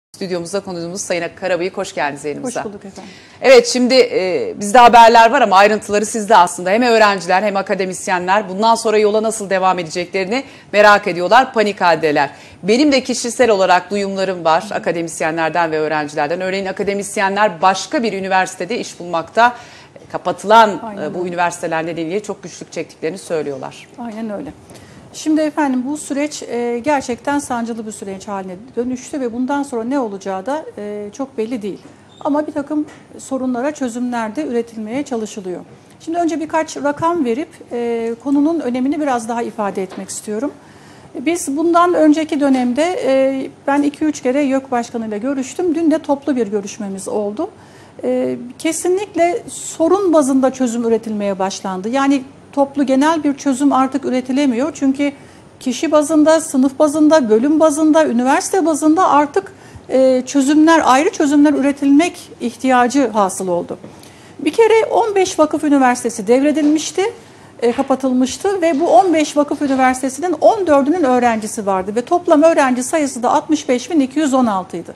Stüdyomuzda konuğumuz Sayın Karabıyık, hoş geldiniz yayınımıza. Hoş bulduk efendim. Evet, şimdi bizde haberler var ama ayrıntıları sizde aslında. Hem öğrenciler hem akademisyenler bundan sonra yola nasıl devam edeceklerini merak ediyorlar, panik haldeler. Benim de kişisel olarak duyumlarım var akademisyenlerden ve öğrencilerden. Örneğin akademisyenler başka bir üniversitede iş bulmakta, kapatılan bu üniversiteler nedeniyle çok güçlük çektiklerini söylüyorlar. Aynen öyle. Şimdi efendim bu süreç gerçekten sancılı bir süreç haline dönüştü ve bundan sonra ne olacağı da çok belli değil. Ama bir takım sorunlara çözümler de üretilmeye çalışılıyor. Şimdi önce birkaç rakam verip konunun önemini biraz daha ifade etmek istiyorum. Biz bundan önceki dönemde ben 2-3 kere YÖK Başkanı ile görüştüm. Dün de toplu bir görüşmemiz oldu. Kesinlikle sorun bazında çözüm üretilmeye başlandı. Yani toplu genel bir çözüm artık üretilemiyor. Çünkü kişi bazında, sınıf bazında, bölüm bazında, üniversite bazında artık çözümler, ayrı çözümler üretilmek ihtiyacı hasıl oldu. Bir kere 15 vakıf üniversitesi devredilmişti, kapatılmıştı ve bu 15 vakıf üniversitesinin 14'ünün öğrencisi vardı ve toplam öğrenci sayısı da 65.216 idi.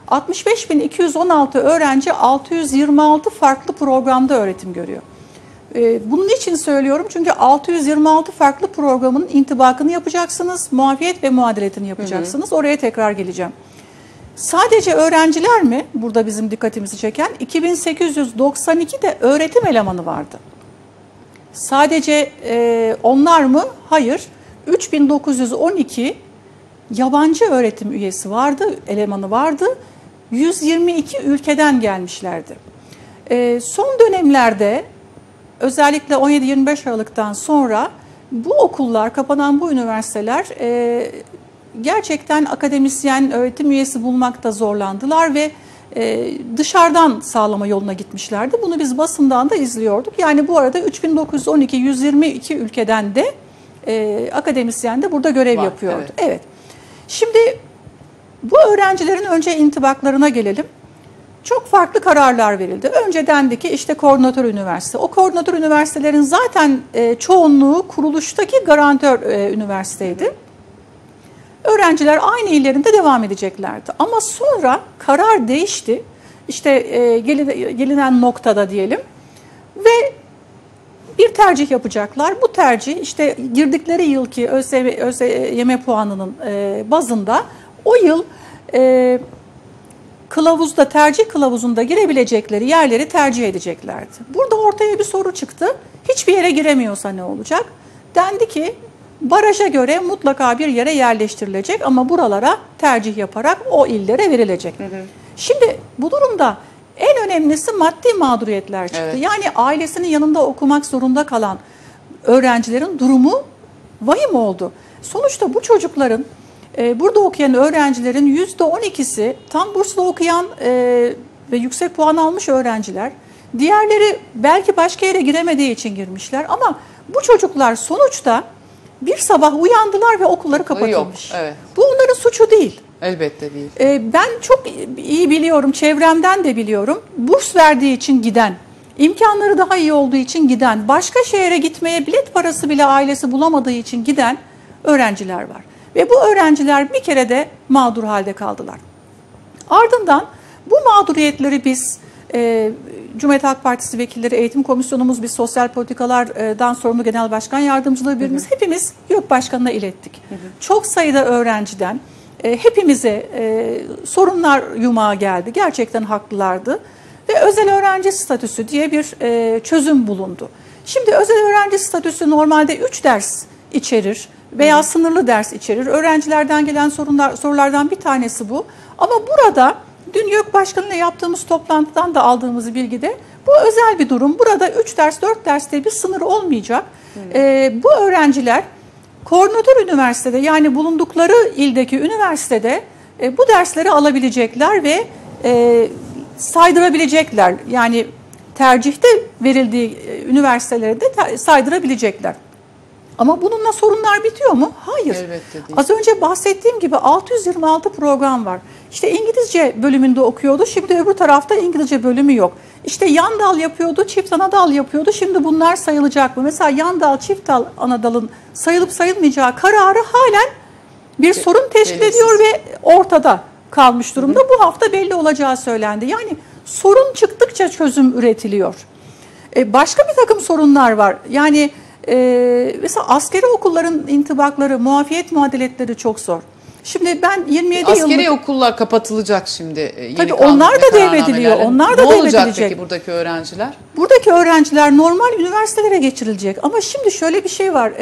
65.216 öğrenci 626 farklı programda öğretim görüyor. Bunun için söylüyorum çünkü 626 farklı programın intibakını yapacaksınız, muafiyet ve muadeletini yapacaksınız. Oraya tekrar geleceğim. Sadece öğrenciler mi burada bizim dikkatimizi çeken? 2892 de öğretim elemanı vardı. Sadece onlar mı? Hayır. 3912 yabancı öğretim üyesi vardı, elemanı vardı. 122 ülkeden gelmişlerdi. Son dönemlerde özellikle 17-25 Aralık'tan sonra bu okullar, kapanan bu üniversiteler gerçekten akademisyen, öğretim üyesi bulmakta zorlandılar ve dışarıdan sağlama yoluna gitmişlerdi. Bunu biz basından da izliyorduk. Yani bu arada 3912, 122 ülkeden de akademisyen de burada görev yapıyordu. Evet. Şimdi bu öğrencilerin önce intibaklarına gelelim. Çok farklı kararlar verildi. Önce dendi ki işte koordinatör üniversite. O koordinatör üniversitelerin zaten çoğunluğu kuruluştaki garantör üniversiteydi. Öğrenciler aynı illerinde devam edeceklerdi. Ama sonra karar değişti. İşte gelinen noktada diyelim. Ve bir tercih yapacaklar. Bu tercih işte girdikleri yılki ÖSYM puanının bazında o yıl kılavuzda, tercih kılavuzunda girebilecekleri yerleri tercih edeceklerdi. Burada ortaya bir soru çıktı. Hiçbir yere giremiyorsa ne olacak? Dendi ki baraja göre mutlaka bir yere yerleştirilecek ama buralara tercih yaparak o illere verilecek. Şimdi bu durumda en önemlisi maddi mağduriyetler çıktı. Evet. Yani ailesinin yanında okumak zorunda kalan öğrencilerin durumu vahim oldu. Sonuçta bu çocukların, burada okuyan öğrencilerin %12'si tam bursla okuyan ve yüksek puan almış öğrenciler. Diğerleri belki başka yere giremediği için girmişler ama bu çocuklar sonuçta bir sabah uyandılar ve okulları kapatılmış. Evet. Bu onların suçu değil. Elbette değil. Ben çok iyi biliyorum, çevremden de biliyorum. Burs verdiği için giden, imkanları daha iyi olduğu için giden, başka şehre gitmeye bilet parası bile ailesi bulamadığı için giden öğrenciler var. Ve bu öğrenciler bir kere de mağdur halde kaldılar. Ardından bu mağduriyetleri biz Cumhuriyet Halk Partisi vekilleri, eğitim komisyonumuz, biz sosyal politikalardan sorumlu genel başkan yardımcıları birimiz hepimiz YÖK Başkanı'na ilettik. Çok sayıda öğrenciden hepimize sorunlar yumağı geldi. Gerçekten haklılardı. Ve özel öğrenci statüsü diye bir çözüm bulundu. Şimdi özel öğrenci statüsü normalde 3 ders içerir veya sınırlı ders içerir. Öğrencilerden gelen sorulardan bir tanesi bu. Ama burada dün YÖK Başkanı ile yaptığımız toplantıdan da aldığımız bilgide bu özel bir durum. Burada 3 ders, 4 ders diye bir sınır olmayacak. Bu öğrenciler koordinatör üniversitede, yani bulundukları ildeki üniversitede bu dersleri alabilecekler ve saydırabilecekler. Yani tercihte verildiği üniversitelere de saydırabilecekler. Ama bununla sorunlar bitiyor mu? Hayır. Az önce bahsettiğim gibi 626 program var. İşte İngilizce bölümünde okuyordu, şimdi öbür tarafta İngilizce bölümü yok. İşte yan dal yapıyordu, çift ana dal yapıyordu, şimdi bunlar sayılacak mı? Mesela yan dal, çift dal, ana dalın sayılıp sayılmayacağı kararı halen bir sorun teşkil ediyor ve ortada. kalmış durumda. Bu hafta belli olacağı söylendi. Yani sorun çıktıkça çözüm üretiliyor. Başka bir takım sorunlar var. Yani mesela askeri okulların intibakları, muafiyet muadeletleri çok zor. Şimdi ben 27 yıllık... Askeri okullar kapatılacak şimdi. Tabii onlar da devrediliyor. Onlar da ne olacak devredilecek. peki buradaki öğrenciler? Buradaki öğrenciler normal üniversitelere geçirilecek. Ama şimdi şöyle bir şey var.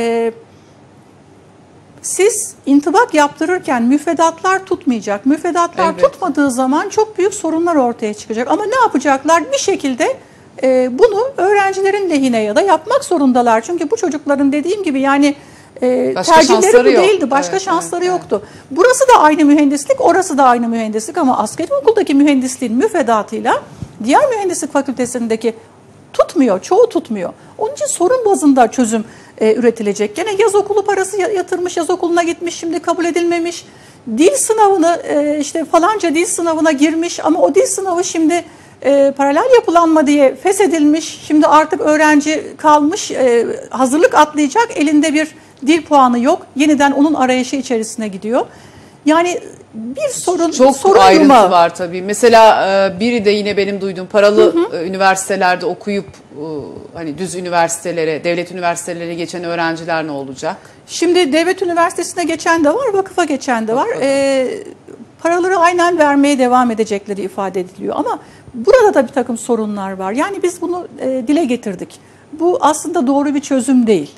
Siz intibak yaptırırken müfredatlar tutmayacak. Müfredatlar tutmadığı zaman çok büyük sorunlar ortaya çıkacak. Ama ne yapacaklar? Bir şekilde bunu öğrencilerin lehine ya da yapmak zorundalar. Çünkü bu çocukların dediğim gibi yani tercihleri bu değildi. Başka şansları yoktu. Burası da aynı mühendislik, orası da aynı mühendislik ama askeri okuldaki mühendisliğin müfredatıyla diğer mühendislik fakültesindeki tutmuyor, çoğu tutmuyor. Onun için sorun bazında çözüm üretilecek. Gene yaz okulu parası yatırmış, yaz okuluna gitmiş, şimdi kabul edilmemiş. Dil sınavını işte falanca dil sınavına girmiş ama o dil sınavı şimdi paralel yapılanma diye feshedilmiş. Şimdi artık öğrenci kalmış, hazırlık atlayacak, elinde bir dil puanı yok. Yeniden onun arayışı içerisine gidiyor. Yani bir sorun, çok ayrıntı var tabii. Mesela biri de yine benim duyduğum paralı üniversitelerde okuyup hani düz üniversitelere, devlet üniversitelerine geçen öğrenciler ne olacak? Şimdi devlet üniversitesine geçen de var, vakıfa geçen de var. Paraları aynen vermeye devam edecekleri ifade ediliyor. Ama burada da bir takım sorunlar var. Yani biz bunu dile getirdik. Bu aslında doğru bir çözüm değil.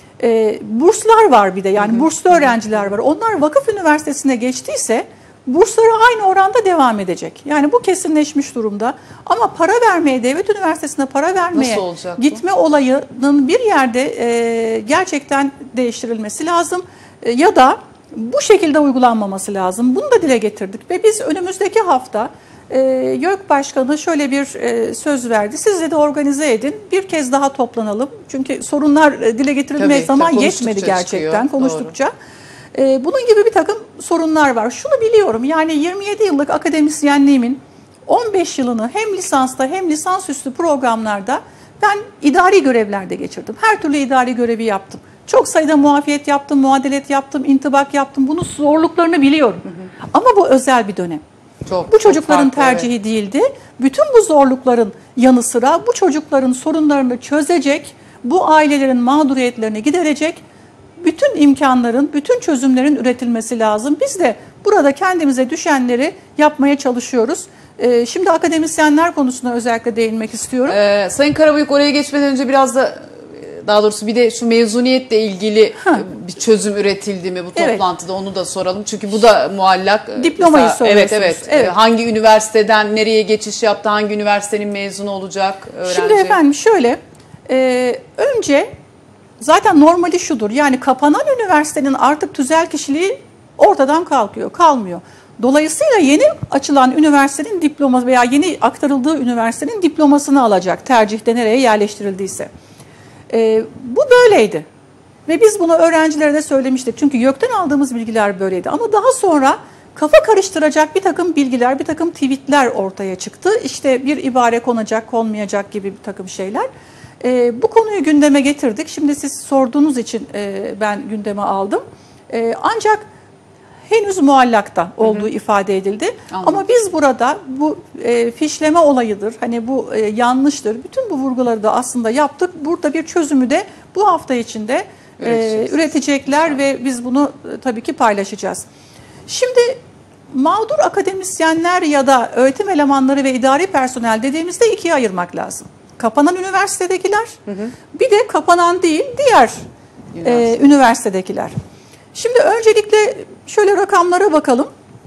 Burslar var bir de, yani burslu öğrenciler var. Onlar vakıf üniversitesine geçtiyse bursları aynı oranda devam edecek. Yani bu kesinleşmiş durumda. Ama para vermeye, devlet üniversitesine para vermeye gitme olayının bir yerde gerçekten değiştirilmesi lazım. Ya da bu şekilde uygulanmaması lazım. Bunu da dile getirdik ve biz önümüzdeki hafta YÖK Başkanı şöyle bir söz verdi. Siz de organize edin. Bir kez daha toplanalım. Çünkü sorunlar dile getirilmeye zaman yetmedi gerçekten konuştukça. Bunun gibi bir takım sorunlar var. Şunu biliyorum, yani 27 yıllık akademisyenliğimin 15 yılını hem lisansta hem lisansüstü programlarda ben idari görevlerde geçirdim. Her türlü idari görevi yaptım. Çok sayıda muafiyet yaptım, muadelet yaptım, intibak yaptım. Bunun zorluklarını biliyorum. Ama bu özel bir dönem. Bu çocukların tercihi değildi. Bütün bu zorlukların yanı sıra bu çocukların sorunlarını çözecek, bu ailelerin mağduriyetlerini giderecek bütün imkanların, bütün çözümlerin üretilmesi lazım. Biz de burada kendimize düşenleri yapmaya çalışıyoruz. Şimdi akademisyenler konusuna özellikle değinmek istiyorum. Sayın Karabıyık, oraya geçmeden önce biraz da, daha doğrusu bir de şu mezuniyetle ilgili bir çözüm üretildi mi bu toplantıda, onu da soralım. Çünkü bu da muallak. Diplomayı soruyorsunuz. Evet. Hangi üniversiteden nereye geçiş yaptı, hangi üniversitenin mezunu olacak öğrenci? Şimdi efendim şöyle, önce zaten normali şudur, yani kapanan üniversitenin artık tüzel kişiliği ortadan kalmıyor. Dolayısıyla yeni açılan üniversitenin diploması veya yeni aktarıldığı üniversitenin diplomasını alacak, tercihte nereye yerleştirildiyse. Bu böyleydi ve biz bunu öğrencilere de söylemiştik. Çünkü YÖK'ten aldığımız bilgiler böyleydi. Ama daha sonra kafa karıştıracak bir takım bilgiler, bir takım tweetler ortaya çıktı. İşte bir ibare konacak, konmayacak gibi bir takım şeyler. Bu konuyu gündeme getirdik. Şimdi siz sorduğunuz için ben gündeme aldım. Ancak henüz muallakta olduğu ifade edildi. Anladım. Ama biz burada bu fişleme olayıdır, hani bu yanlıştır. Bütün bu vurguları da aslında yaptık. Burada bir çözümü de bu hafta içinde üretecekler ve biz bunu tabii ki paylaşacağız. Şimdi mağdur akademisyenler ya da öğretim elemanları ve idari personel dediğimizde ikiye ayırmak lazım. Kapanan üniversitedekiler, bir de kapanan değil diğer üniversitedekiler. Şimdi öncelikle şöyle rakamlara bakalım.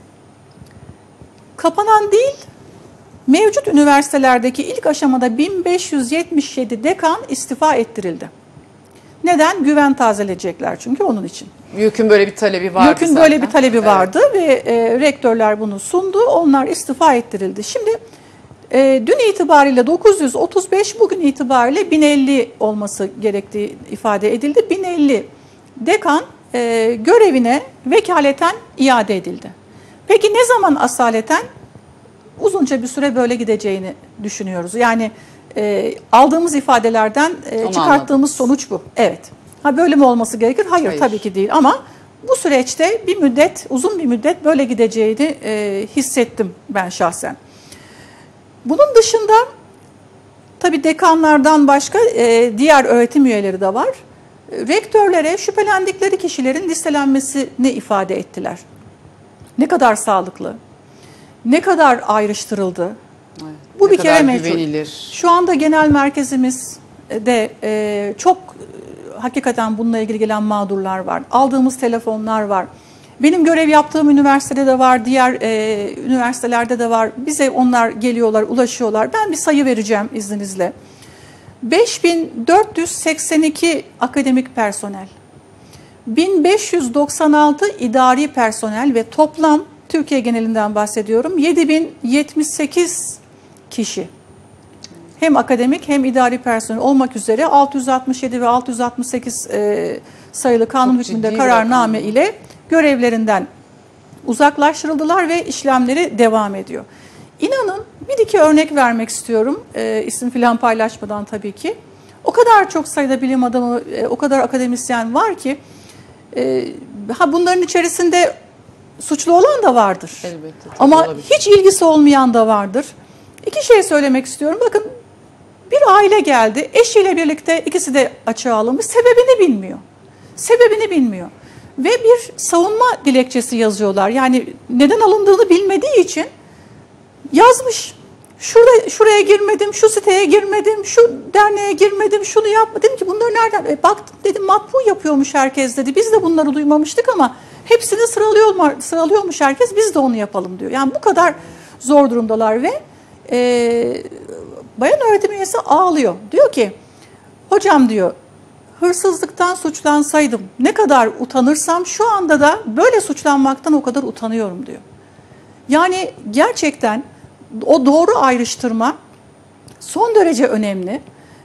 Kapanan değil, mevcut üniversitelerdeki ilk aşamada 1577 dekan istifa ettirildi. Neden? Güven tazeleyecekler çünkü onun için. YÖK'ün böyle bir talebi vardı. YÖK'ün böyle bir talebi vardı ve rektörler bunu sundu. Onlar istifa ettirildi. Şimdi dün itibariyle 935, bugün itibariyle 1050 olması gerektiği ifade edildi. 1050 dekan görevine vekaleten iade edildi. Peki ne zaman asaleten? Uzunca bir süre böyle gideceğini düşünüyoruz. Yani aldığımız ifadelerden çıkarttığımız sonuç bu. Evet. Ha böyle mi olması gerekir? Hayır, tabii ki değil. Ama Bu süreçte bir müddet, uzun bir müddet böyle gideceğini hissettim ben şahsen. Bunun dışında tabii dekanlardan başka diğer öğretim üyeleri de var. Rektörlere şüphelendikleri kişilerin listelenmesini ifade ettiler. Ne kadar sağlıklı, ne kadar ayrıştırıldı. Evet, bu bir kere meçhul. Güvenilir. Şu anda genel merkezimiz de çok hakikaten bununla ilgili gelen mağdurlar var. Aldığımız telefonlar var. Benim görev yaptığım üniversitede de var, diğer üniversitelerde de var. Bize onlar geliyorlar, ulaşıyorlar. Ben bir sayı vereceğim izninizle. 5482 akademik personel, 1596 idari personel ve toplam Türkiye genelinden bahsediyorum 7078 kişi. Hem akademik hem idari personel olmak üzere 667 ve 668 sayılı kanun hükmünde kararname ile görevlerinden uzaklaştırıldılar ve işlemleri devam ediyor. İnanın bir iki örnek vermek istiyorum, isim filan paylaşmadan tabii ki. O kadar çok sayıda bilim adamı, o kadar akademisyen var ki, bunların içerisinde suçlu olan da vardır. Elbette, ama olabilir. Hiç ilgisi olmayan da vardır. İki şey söylemek istiyorum. Bakın, bir aile geldi, eşiyle birlikte ikisi de açığa alınmış, sebebini bilmiyor. Sebebini bilmiyor. Ve bir savunma dilekçesi yazıyorlar. Yani neden alındığını bilmediği için yazmış. Şuraya girmedim, şu siteye girmedim, şu derneğe girmedim, şunu yapmadım. Dedim ki bunları nereden? Baktım dedim, matbu yapıyormuş herkes dedi. Biz de bunları duymamıştık ama hepsini sıralıyormuş herkes, biz de onu yapalım diyor. Yani bu kadar zor durumdalar ve bayan öğretim üyesi ağlıyor. Diyor ki, hocam diyor, hırsızlıktan suçlansaydım ne kadar utanırsam şu anda da böyle suçlanmaktan o kadar utanıyorum diyor. Yani gerçekten o doğru ayrıştırma son derece önemli.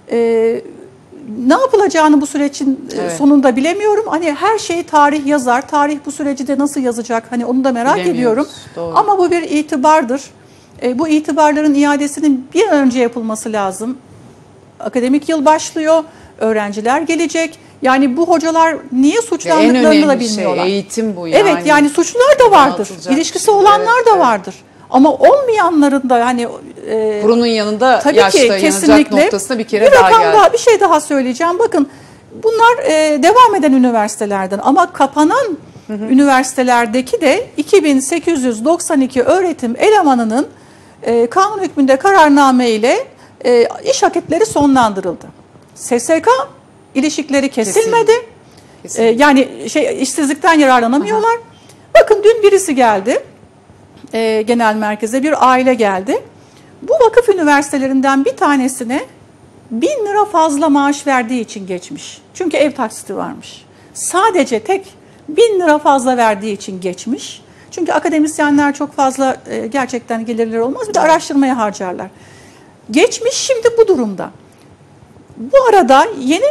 Ne yapılacağını bu sürecin sonunda bilemiyorum. Hani her şey tarih yazar. Tarih bu süreci de nasıl yazacak? Hani onu da merak ediyorum. Doğru. Ama bu bir itibardır. Bu itibarların iadesinin bir an önce yapılması lazım. Akademik yıl başlıyor. Öğrenciler gelecek. Yani bu hocalar niye suçlandıklarını da bilmiyorlar. Şey, eğitim bu yani. Evet, yani suçlular da vardır. İlişkisi olanlar da vardır. Ama olmayanların da yani burunun yanında tabii yaşta ki, yanacak noktasına bir kere daha geldi. Bir şey daha söyleyeceğim. Bakın, bunlar devam eden üniversitelerden ama kapanan üniversitelerdeki de 2892 öğretim elemanının kanun hükmünde kararname ile iş akitleri sonlandırıldı. SSK ilişkileri kesilmedi. Yani işsizlikten yararlanamıyorlar. Bakın, dün birisi geldi. Genel merkeze bir aile geldi. Bu vakıf üniversitelerinden bir tanesine 1000 lira fazla maaş verdiği için geçmiş. Çünkü ev taksiti varmış. Sadece tek 1000 lira fazla verdiği için geçmiş. Çünkü akademisyenler çok fazla gerçekten gelirleri olmaz. Bir de araştırmaya harcarlar. Geçmiş, şimdi bu durumda. Bu arada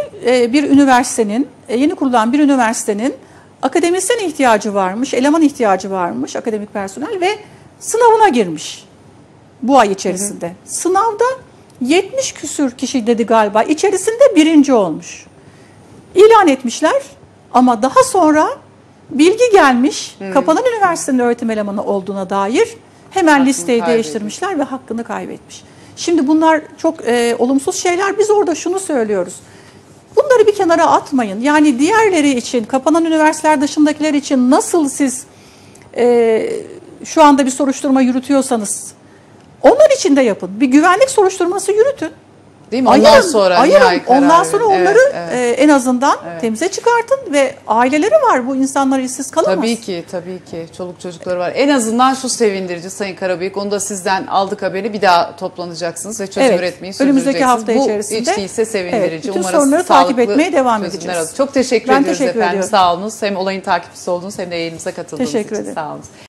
yeni kurulan bir üniversitenin akademisyen ihtiyacı varmış, eleman ihtiyacı varmış, akademik personel ve sınavına girmiş bu ay içerisinde. Sınavda 70 küsür kişi dedi galiba, içerisinde birinci olmuş. İlan etmişler ama daha sonra bilgi gelmiş, kapanan üniversitenin öğretim elemanı olduğuna dair, hemen listeyi değiştirmişler ve hakkını kaybetmiş. Şimdi bunlar çok olumsuz şeyler. Biz orada şunu söylüyoruz. Bunları bir kenara atmayın. Yani diğerleri için, kapanan üniversiteler dışındakiler için nasıl siz şu anda bir soruşturma yürütüyorsanız onlar için de yapın. Bir güvenlik soruşturması yürütün. Değil mi? Ondan sonra ondan sonra onları en azından temize çıkartın ve aileleri var. Bu insanlar işsiz kalamaz. Tabii ki, tabii ki. Çoluk çocukları var. En azından şu sevindirici Sayın Karabıyık. Onu da sizden aldık haberi. Bir daha toplanacaksınız ve çözüm üretmeyi sürdüreceksiniz. Önümüzdeki hafta içerisinde. Bu hiç değilse sevindirici. Bütün sorunları takip etmeye devam edeceğiz. Çok teşekkür ediyoruz efendim. Sağ olunuz. Hem olayın takipçisi oldunuz hem de yayınımıza katıldığınız için. Teşekkür ederim. Sağ olun.